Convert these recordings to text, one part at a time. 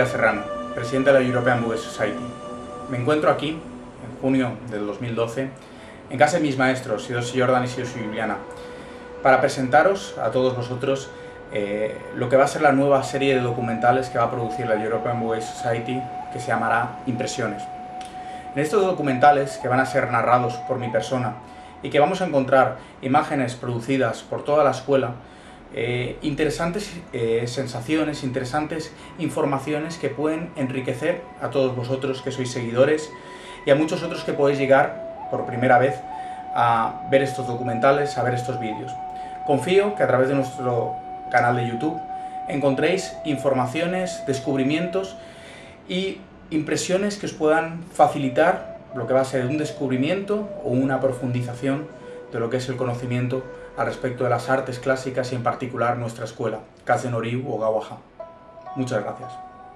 Miguel Serrano, presidente de la European Buddhist Society. Me encuentro aquí, en junio del 2012, en casa de mis maestros, Sidoshi Jordan y Sidoshi Juliana, para presentaros a todos vosotros lo que va a ser la nueva serie de documentales que va a producir la European Buddhist Society, que se llamará Impresiones. En estos documentales, que van a ser narrados por mi persona y que vamos a encontrar imágenes producidas por toda la escuela, interesantes sensaciones, interesantes informaciones que pueden enriquecer a todos vosotros que sois seguidores y a muchos otros que podéis llegar por primera vez a ver estos documentales, a ver estos vídeos. Confío que a través de nuestro canal de YouTube encontréis informaciones, descubrimientos y impresiones que os puedan facilitar lo que va a ser un descubrimiento o una profundización de lo que es el conocimiento al respecto de las artes clásicas y en particular nuestra escuela, Kazen-Ryu Ogawa-ha. Muchas gracias.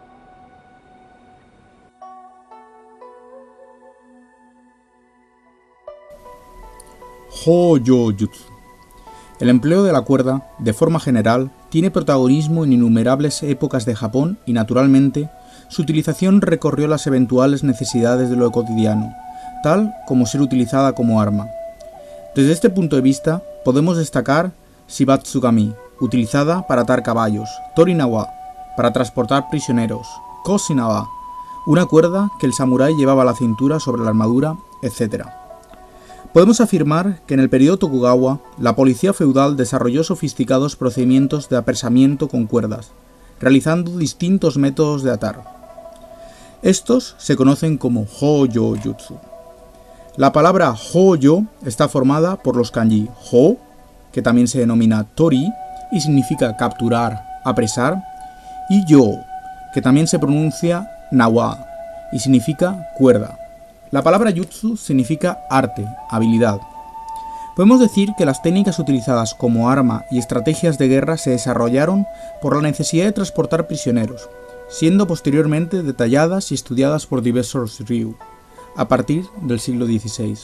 Ho-yo-jutsu. El empleo de la cuerda, de forma general, tiene protagonismo en innumerables épocas de Japón y, naturalmente, su utilización recorrió las eventuales necesidades de lo cotidiano, tal como ser utilizada como arma. Desde este punto de vista, podemos destacar Shibatsugami, utilizada para atar caballos, Torinawa, para transportar prisioneros, Kosinawa, una cuerda que el samurái llevaba a la cintura sobre la armadura, etc. Podemos afirmar que en el periodo Tokugawa, la policía feudal desarrolló sofisticados procedimientos de apresamiento con cuerdas, realizando distintos métodos de atar. Estos se conocen como Ho-yo-jutsu. La palabra Ho-yo está formada por los kanji Ho, que también se denomina Tori y significa capturar, apresar, y Yo, que también se pronuncia Nawa y significa cuerda. La palabra Jutsu significa arte, habilidad. Podemos decir que las técnicas utilizadas como arma y estrategias de guerra se desarrollaron por la necesidad de transportar prisioneros, siendo posteriormente detalladas y estudiadas por diversos ryu, a partir del siglo XVI.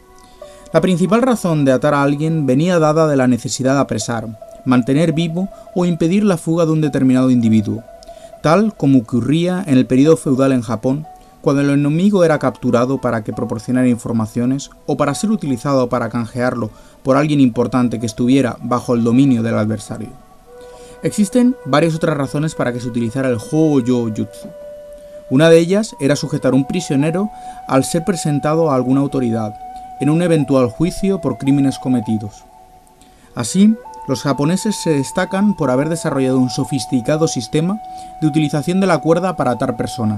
La principal razón de atar a alguien venía dada de la necesidad de apresar, mantener vivo o impedir la fuga de un determinado individuo, tal como ocurría en el periodo feudal en Japón, cuando el enemigo era capturado para que proporcionara informaciones o para ser utilizado para canjearlo por alguien importante que estuviera bajo el dominio del adversario. Existen varias otras razones para que se utilizara el Ho-yo-jutsu. Una de ellas era sujetar un prisionero al ser presentado a alguna autoridad, en un eventual juicio por crímenes cometidos. Así, los japoneses se destacan por haber desarrollado un sofisticado sistema de utilización de la cuerda para atar personas.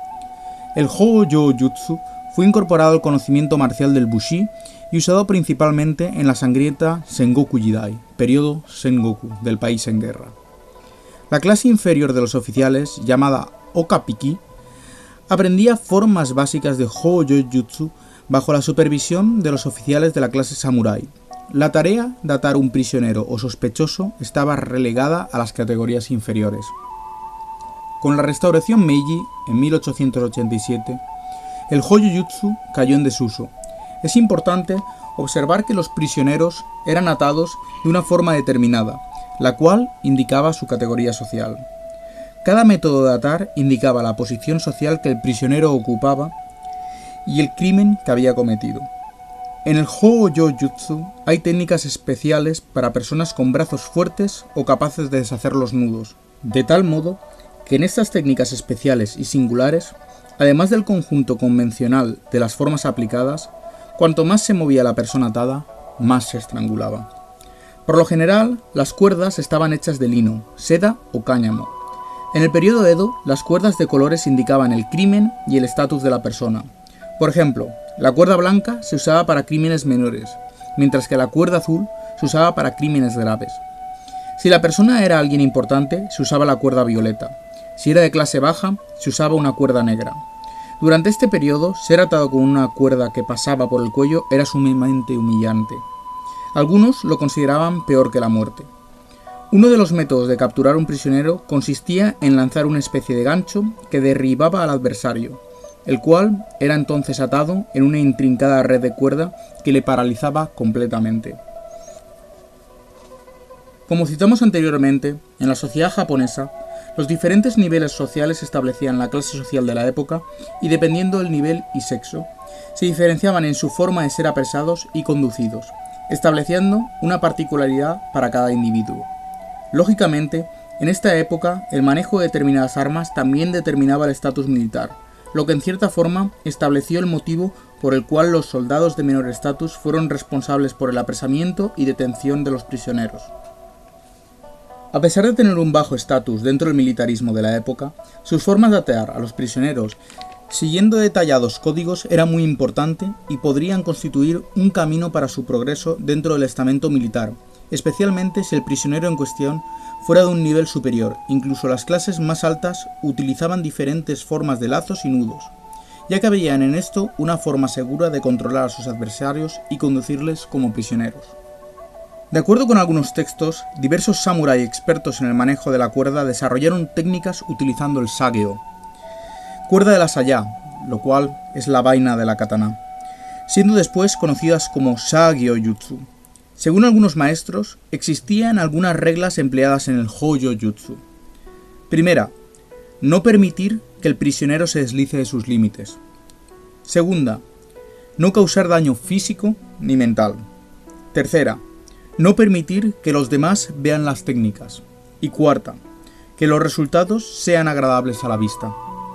El Ho-yo-jutsu fue incorporado al conocimiento marcial del Bushi y usado principalmente en la sangrienta Sengoku Jidai, periodo Sengoku del país en guerra. La clase inferior de los oficiales, llamada Okapiki, aprendía formas básicas de Ho-yo-jutsu bajo la supervisión de los oficiales de la clase samurái. La tarea de atar un prisionero o sospechoso estaba relegada a las categorías inferiores. Con la restauración Meiji, en 1887, el Ho-yo-jutsu cayó en desuso. Es importante observar que los prisioneros eran atados de una forma determinada, la cual indicaba su categoría social. Cada método de atar indicaba la posición social que el prisionero ocupaba y el crimen que había cometido. En el Ho-yo-jutsu hay técnicas especiales para personas con brazos fuertes o capaces de deshacer los nudos, de tal modo que en estas técnicas especiales y singulares, además del conjunto convencional de las formas aplicadas, cuanto más se movía la persona atada, más se estrangulaba. Por lo general, las cuerdas estaban hechas de lino, seda o cáñamo. En el periodo Edo, las cuerdas de colores indicaban el crimen y el estatus de la persona. Por ejemplo, la cuerda blanca se usaba para crímenes menores, mientras que la cuerda azul se usaba para crímenes graves. Si la persona era alguien importante, se usaba la cuerda violeta. Si era de clase baja, se usaba una cuerda negra. Durante este periodo, ser atado con una cuerda que pasaba por el cuello era sumamente humillante. Algunos lo consideraban peor que la muerte. Uno de los métodos de capturar a un prisionero consistía en lanzar una especie de gancho que derribaba al adversario, el cual era entonces atado en una intrincada red de cuerda que le paralizaba completamente. Como citamos anteriormente, en la sociedad japonesa, Los diferentes niveles sociales establecían la clase social de la época y, dependiendo del nivel y sexo, se diferenciaban en su forma de ser apresados y conducidos, estableciendo una particularidad para cada individuo. Lógicamente, en esta época, el manejo de determinadas armas también determinaba el estatus militar, lo que en cierta forma estableció el motivo por el cual los soldados de menor estatus fueron responsables por el apresamiento y detención de los prisioneros. A pesar de tener un bajo estatus dentro del militarismo de la época, sus formas de atear a los prisioneros siguiendo detallados códigos era muy importante y podrían constituir un camino para su progreso dentro del estamento militar, especialmente si el prisionero en cuestión fuera de un nivel superior. Incluso las clases más altas utilizaban diferentes formas de lazos y nudos, ya que veían en esto una forma segura de controlar a sus adversarios y conducirles como prisioneros. De acuerdo con algunos textos, diversos samuráis expertos en el manejo de la cuerda desarrollaron técnicas utilizando el sageo, cuerda de la saya, lo cual es la vaina de la katana, siendo después conocidas como Sagyo-jutsu. Según algunos maestros, existían algunas reglas empleadas en el Hojo-jutsu. Primera, no permitir que el prisionero se deslice de sus límites. Segunda, no causar daño físico ni mental. Tercera, no permitir que los demás vean las técnicas. Y cuarta, que los resultados sean agradables a la vista.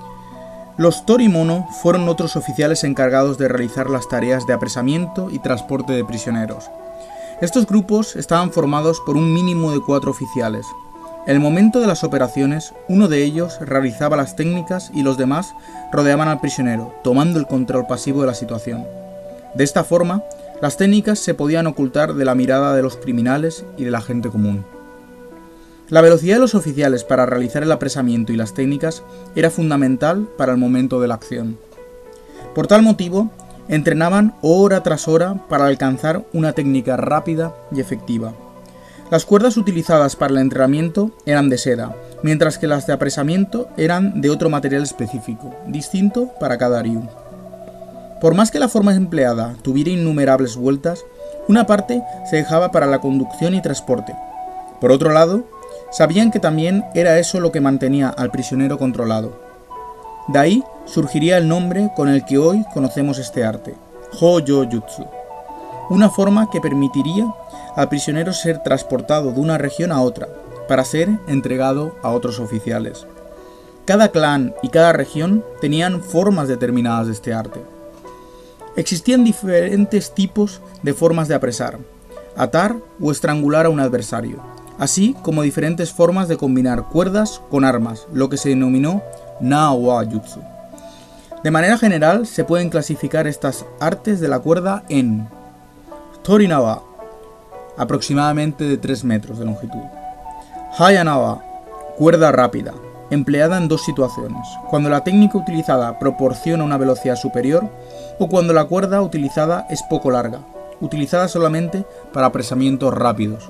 Los torimono fueron otros oficiales encargados de realizar las tareas de apresamiento y transporte de prisioneros. Estos grupos estaban formados por un mínimo de 4 oficiales. En el momento de las operaciones, uno de ellos realizaba las técnicas y los demás rodeaban al prisionero, tomando el control pasivo de la situación. De esta forma, las técnicas se podían ocultar de la mirada de los criminales y de la gente común. La velocidad de los oficiales para realizar el apresamiento y las técnicas era fundamental para el momento de la acción. Por tal motivo, entrenaban hora tras hora para alcanzar una técnica rápida y efectiva. Las cuerdas utilizadas para el entrenamiento eran de seda, mientras que las de apresamiento eran de otro material específico, distinto para cada ryu. Por más que la forma empleada tuviera innumerables vueltas, una parte se dejaba para la conducción y transporte. Por otro lado, sabían que también era eso lo que mantenía al prisionero controlado. De ahí surgiría el nombre con el que hoy conocemos este arte, Hojo-jutsu, una forma que permitiría al prisionero ser transportado de una región a otra, para ser entregado a otros oficiales. Cada clan y cada región tenían formas determinadas de este arte. Existían diferentes tipos de formas de apresar, atar o estrangular a un adversario, así como diferentes formas de combinar cuerdas con armas, lo que se denominó Na-wa-jutsu. De manera general, se pueden clasificar estas artes de la cuerda en Torinawa, aproximadamente de 3 metros de longitud; Hayanawa, cuerda rápida, empleada en 2 situaciones: cuando la técnica utilizada proporciona una velocidad superior o cuando la cuerda utilizada es poco larga, utilizada solamente para apresamientos rápidos;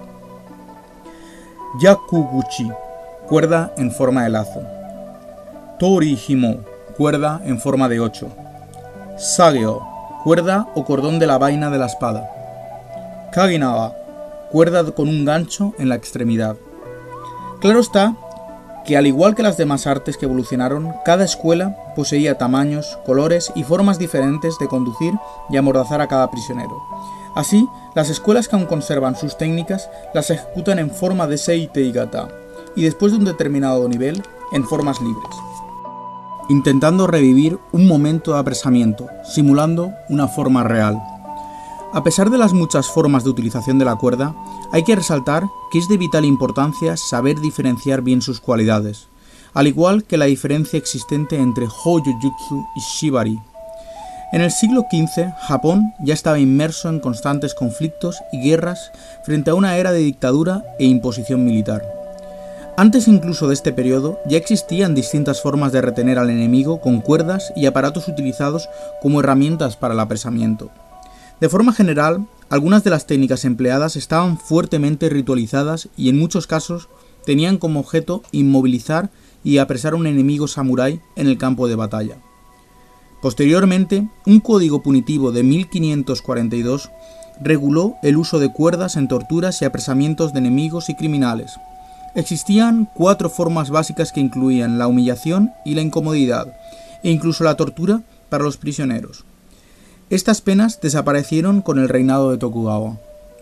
Yakuguchi, cuerda en forma de lazo; Tori-himo, cuerda en forma de 8; Sageo, cuerda o cordón de la vaina de la espada; Kaginawa, cuerda con un gancho en la extremidad. Claro está que, al igual que las demás artes que evolucionaron, cada escuela poseía tamaños, colores y formas diferentes de conducir y amordazar a cada prisionero. Así, las escuelas que aún conservan sus técnicas las ejecutan en forma de seite y gata, y después de un determinado nivel, en formas libres, intentando revivir un momento de apresamiento, simulando una forma real. A pesar de las muchas formas de utilización de la cuerda, hay que resaltar que es de vital importancia saber diferenciar bien sus cualidades, al igual que la diferencia existente entre Hojo-jutsu y Shibari. En el siglo XV, Japón ya estaba inmerso en constantes conflictos y guerras frente a una era de dictadura e imposición militar. Antes incluso de este periodo, ya existían distintas formas de retener al enemigo con cuerdas y aparatos utilizados como herramientas para el apresamiento. De forma general, algunas de las técnicas empleadas estaban fuertemente ritualizadas y en muchos casos tenían como objeto inmovilizar y apresar a un enemigo samurái en el campo de batalla. Posteriormente, un código punitivo de 1542 reguló el uso de cuerdas en torturas y apresamientos de enemigos y criminales. Existían 4 formas básicas que incluían la humillación y la incomodidad, e incluso la tortura para los prisioneros. Estas penas desaparecieron con el reinado de Tokugawa.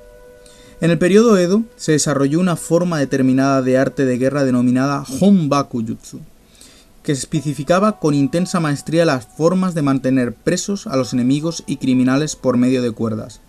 En el periodo Edo se desarrolló una forma determinada de arte de guerra denominada Honbaku Jutsu, que especificaba con intensa maestría las formas de mantener presos a los enemigos y criminales por medio de cuerdas.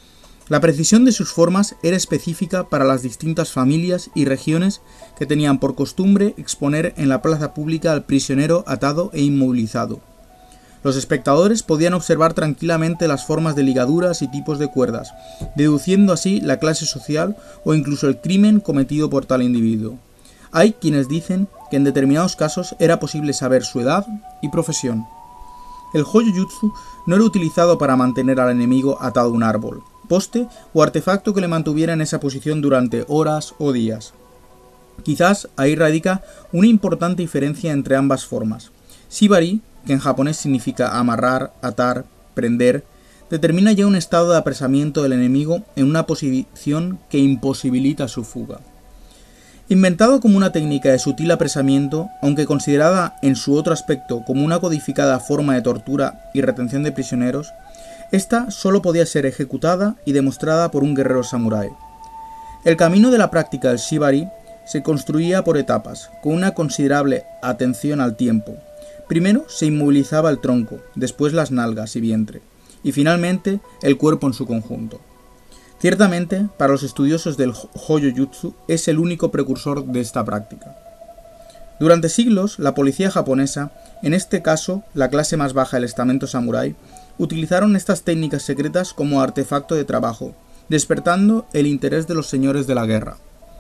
La precisión de sus formas era específica para las distintas familias y regiones que tenían por costumbre exponer en la plaza pública al prisionero atado e inmovilizado. Los espectadores podían observar tranquilamente las formas de ligaduras y tipos de cuerdas, deduciendo así la clase social o incluso el crimen cometido por tal individuo. Hay quienes dicen que en determinados casos era posible saber su edad y profesión. El Hōjō-jutsu no era utilizado para mantener al enemigo atado a un árbol, poste o artefacto que le mantuviera en esa posición durante horas o días. Quizás ahí radica una importante diferencia entre ambas formas. Shibari, que en japonés significa amarrar, atar, prender, determina ya un estado de apresamiento del enemigo en una posición que imposibilita su fuga. Inventado como una técnica de sutil apresamiento, aunque considerada en su otro aspecto como una codificada forma de tortura y retención de prisioneros, esta solo podía ser ejecutada y demostrada por un guerrero samurái. El camino de la práctica del shibari se construía por etapas, con una considerable atención al tiempo. Primero se inmovilizaba el tronco, después las nalgas y vientre, y finalmente el cuerpo en su conjunto. Ciertamente, para los estudiosos del Hōjō-jutsu es el único precursor de esta práctica. Durante siglos, la policía japonesa, en este caso la clase más baja del estamento samurái, utilizaron estas técnicas secretas como artefacto de trabajo, despertando el interés de los señores de la guerra.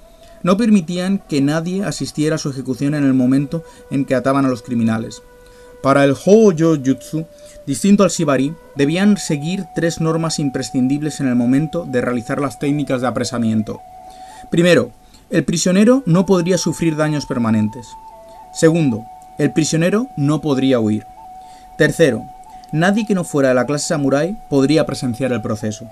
No permitían que nadie asistiera a su ejecución en el momento en que ataban a los criminales. Para el Hōjō-jutsu, distinto al shibari, debían seguir 3 normas imprescindibles en el momento de realizar las técnicas de apresamiento. Primero, el prisionero no podría sufrir daños permanentes. Segundo, el prisionero no podría huir. Tercero, nadie que no fuera de la clase samurái podría presenciar el proceso.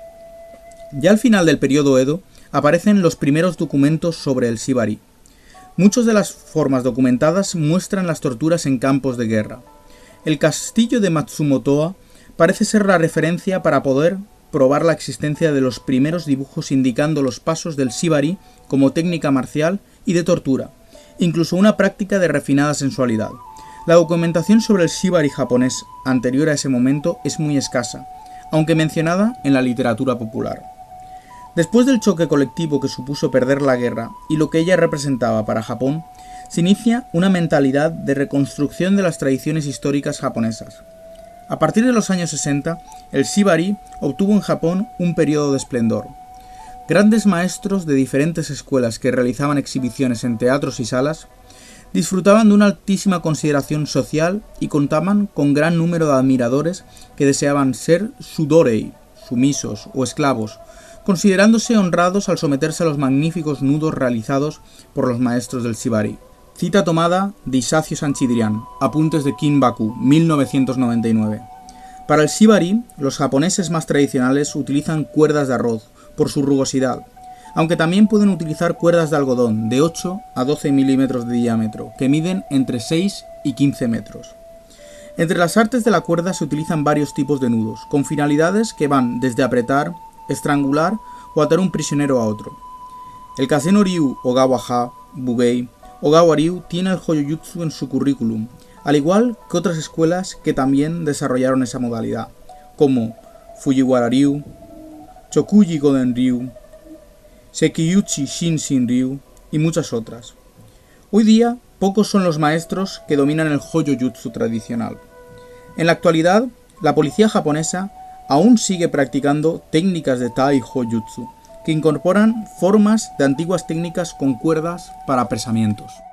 Ya al final del periodo Edo aparecen los primeros documentos sobre el shibari. Muchas de las formas documentadas muestran las torturas en campos de guerra. El castillo de Matsumotoa parece ser la referencia para poder probar la existencia de los primeros dibujos indicando los pasos del shibari como técnica marcial y de tortura, incluso una práctica de refinada sensualidad. La documentación sobre el shibari japonés anterior a ese momento es muy escasa, aunque mencionada en la literatura popular. Después del choque colectivo que supuso perder la guerra y lo que ella representaba para Japón, se inicia una mentalidad de reconstrucción de las tradiciones históricas japonesas. A partir de los años 60, el shibari obtuvo en Japón un periodo de esplendor. Grandes maestros de diferentes escuelas que realizaban exhibiciones en teatros y salas disfrutaban de una altísima consideración social y contaban con gran número de admiradores que deseaban ser sudorei, sumisos o esclavos, considerándose honrados al someterse a los magníficos nudos realizados por los maestros del shibari. Cita tomada de Isacio Sanchidrián, Apuntes de Kinbaku, 1999. Para el shibari, los japoneses más tradicionales utilizan cuerdas de arroz por su rugosidad, aunque también pueden utilizar cuerdas de algodón de 8 a 12 milímetros de diámetro, que miden entre 6 y 15 metros. Entre las artes de la cuerda se utilizan varios tipos de nudos, con finalidades que van desde apretar, estrangular o atar un prisionero a otro. El Kaze-no-ryu Ogawa-ha, Bugei, Ogawa-ryu tiene el Hōjō-jutsu en su currículum, al igual que otras escuelas que también desarrollaron esa modalidad, como Fujiwara-ryu, Chokuji-goden-ryu, Sekiyuchi Shinshin-ryu y muchas otras. Hoy día, pocos son los maestros que dominan el Hōjō-jutsu tradicional. En la actualidad, la policía japonesa aún sigue practicando técnicas de Tai-Hōjutsu, que incorporan formas de antiguas técnicas con cuerdas para apresamientos.